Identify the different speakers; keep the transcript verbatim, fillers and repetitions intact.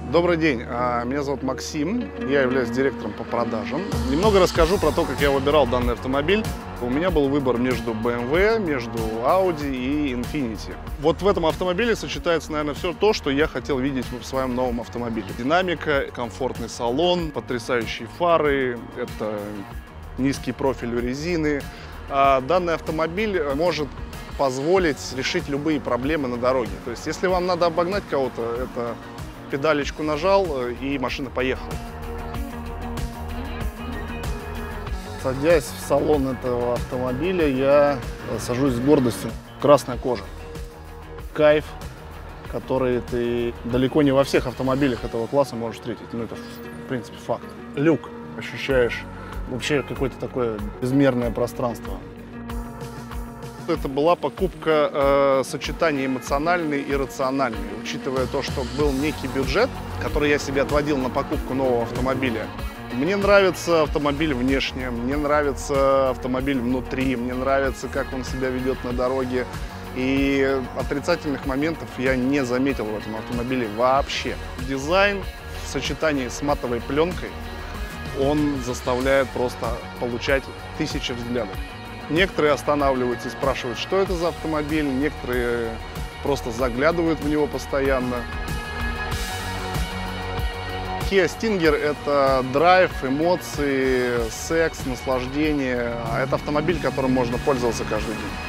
Speaker 1: Добрый день, меня зовут Максим, я являюсь директором по продажам. Немного расскажу про то, как я выбирал данный автомобиль. У меня был выбор между бэ эм вэ, между Audi и Infiniti. Вот в этом автомобиле сочетается, наверное, все то, что я хотел видеть в своем новом автомобиле. Динамика, комфортный салон, потрясающие фары, это низкий профиль резины. Данный автомобиль может позволить решить любые проблемы на дороге. То есть, если вам надо обогнать кого-то, это педалечку нажал, и машина поехала. Садясь в салон этого автомобиля, я сажусь с гордостью. Красная кожа. Кайф, который ты далеко не во всех автомобилях этого класса можешь встретить. Ну, это, в принципе, факт. Люк. Ощущаешь вообще какое-то такое безмерное пространство. Это была покупка э, сочетания эмоциональной и рациональной, учитывая то, что был некий бюджет, который я себе отводил на покупку нового автомобиля. Мне нравится автомобиль внешне, мне нравится автомобиль внутри, мне нравится, как он себя ведет на дороге. И отрицательных моментов я не заметил в этом автомобиле вообще. Дизайн в сочетании с матовой пленкой, он заставляет просто получать тысячи взглядов. Некоторые останавливаются и спрашивают, что это за автомобиль, некоторые просто заглядывают в него постоянно. Kia Stinger – это драйв, эмоции, секс, наслаждение. Это автомобиль, которым можно пользоваться каждый день.